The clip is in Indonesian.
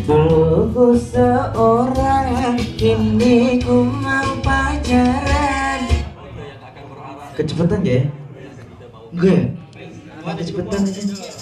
Dulu ku seorang, kini ku mau pacaran. Kecepatan ya? Enggak ya? Kecepatan aja.